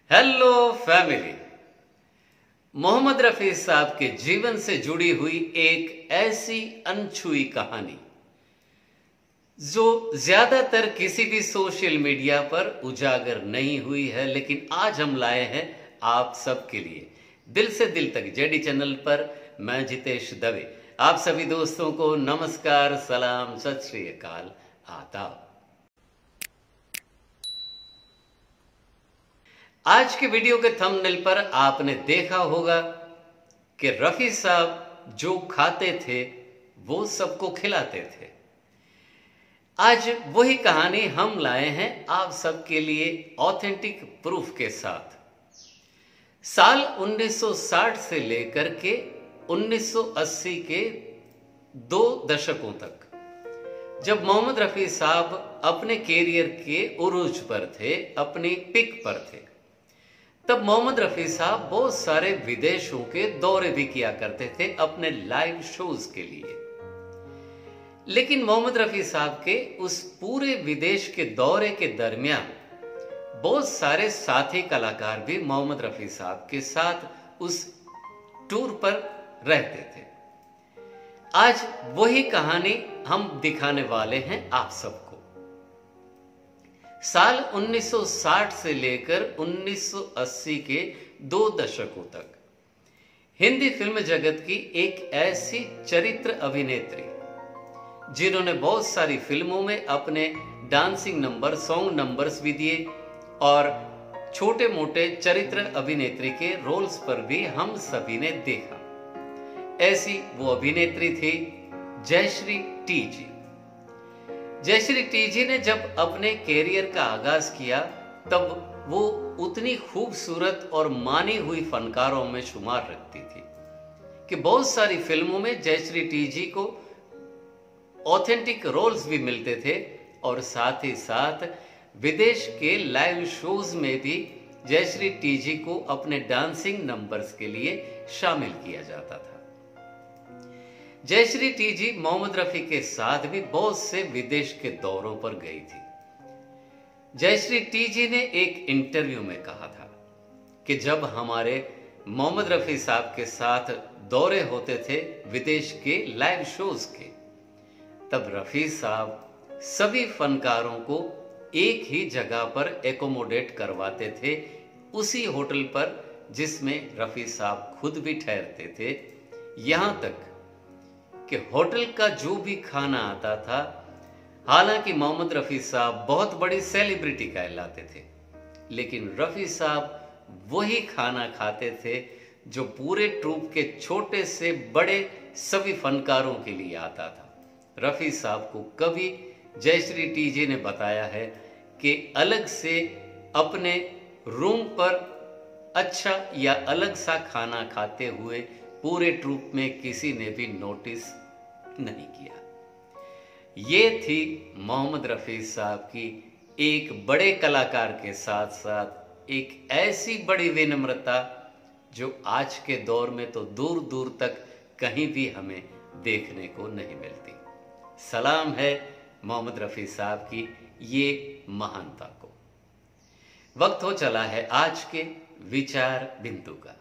Hello family. Mohammad Rafi साहब के जीवन से जुड़ी हुई एक ऐसी अनछुई कहानी जो ज्यादातर किसी भी सोशल मीडिया पर उजागर नहीं हुई है, लेकिन आज हम लाए हैं आप सबके लिए। दिल से दिल तक जेडी चैनल पर मैं जितेश दवे आप सभी दोस्तों को नमस्कार, सलाम, सत श्री अकाल, आदाब। आज के वीडियो के थंबनेल पर आपने देखा होगा कि रफी साहब जो खाते थे वो सबको खिलाते थे। आज वही कहानी हम लाए हैं आप सबके लिए ऑथेंटिक प्रूफ के साथ। साल 1960 से लेकर के 1980 के 2 दशकों तक जब मोहम्मद रफी साहब अपने कैरियर के उरूज पर थे, अपनी पिक पर थे, तब मोहम्मद रफी साहब बहुत सारे विदेशों के दौरे भी किया करते थे अपने लाइव शोज के लिए। लेकिन मोहम्मद रफी साहब के उस पूरे विदेश के दौरे के दरमियान बहुत सारे साथी कलाकार भी मोहम्मद रफी साहब के साथ उस टूर पर रहते थे। आज वही कहानी हम दिखाने वाले हैं आप सबको। साल 1960 से लेकर 1980 के 2 दशकों तक हिंदी फिल्म जगत की एक ऐसी चरित्र अभिनेत्री जिन्होंने बहुत सारी फिल्मों में अपने डांसिंग नंबर, सॉन्ग नंबर्स भी दिए और छोटे मोटे चरित्र अभिनेत्री के रोल्स पर भी हम सभी ने देखा। ऐसी वो अभिनेत्री थी जयश्री टी जी। जयश्री टी जी ने जब अपने कैरियर का आगाज किया तब वो उतनी खूबसूरत और मानी हुई फनकारों में शुमार रखती थी कि बहुत सारी फिल्मों में जयश्री टी जी को ऑथेंटिक रोल्स भी मिलते थे और साथ ही साथ विदेश के लाइव शोज में भी जयश्री टी जी को अपने डांसिंग नंबर्स के लिए शामिल किया जाता था। जयश्री टी जी मोहम्मद रफी के साथ भी बहुत से विदेश के दौरों पर गई थी। जयश्री टी जी ने एक इंटरव्यू में कहा था कि जब हमारे मोहम्मद रफी साहब के साथ दौरे होते थे विदेश के लाइव शोज के, तब रफी साहब सभी फनकारों को एक ही जगह पर एकोमोडेट करवाते थे, उसी होटल पर जिसमें रफी साहब खुद भी ठहरते थे। यहां तक कि होटल का जो भी खाना आता था, हालांकि मोहम्मद रफी साहब बहुत बड़ी सेलिब्रिटी कहलाते थे, लेकिन रफी साहब वही खाना खाते थे जो पूरे ट्रूप के छोटे से बड़े सभी फनकारों के लिए आता था। रफी साहब को कभी जयश्री टी जी ने बताया है कि अलग से अपने रूम पर अच्छा या अलग सा खाना खाते हुए पूरे ट्रूप में किसी ने भी नोटिस नहीं किया। ये थी मोहम्मद रफी साहब की एक बड़े कलाकार के साथ साथ एक ऐसी बड़ी विनम्रता जो आज के दौर में तो दूर दूर तक कहीं भी हमें देखने को नहीं मिलती। सलाम है मोहम्मद रफी साहब की ये महानता को। वक्त हो चला है आज के विचार बिंदु का।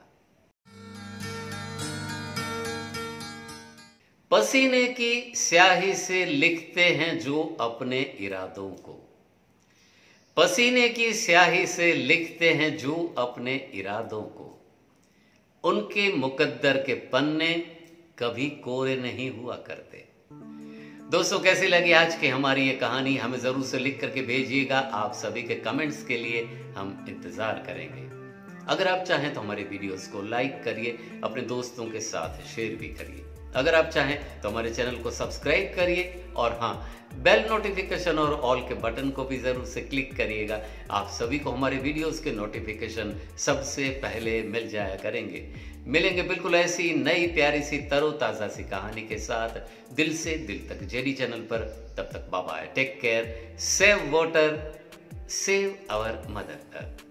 पसीने की स्याही से लिखते हैं जो अपने इरादों को, पसीने की स्याही से लिखते हैं जो अपने इरादों को, उनके मुकद्दर के पन्ने कभी कोरे नहीं हुआ करते। दोस्तों, कैसी लगी आज की हमारी ये कहानी? हमें जरूर से लिख करके भेजिएगा। आप सभी के कमेंट्स के लिए हम इंतजार करेंगे। अगर आप चाहें तो हमारे वीडियोस को लाइक करिए, अपने दोस्तों के साथ शेयर भी करिए। अगर आप चाहें तो हमारे चैनल को सब्सक्राइब करिए और हाँ, बेल नोटिफिकेशन और ऑल के बटन को भी जरूर से क्लिक करिएगा। आप सभी को हमारे वीडियोस के नोटिफिकेशन सबसे पहले मिल जाया करेंगे। मिलेंगे बिल्कुल ऐसी नई प्यारी सी तरोताजा सी कहानी के साथ दिल से दिल तक जेडी चैनल पर। तब तक bye bye, take care, save water, save our mother earth.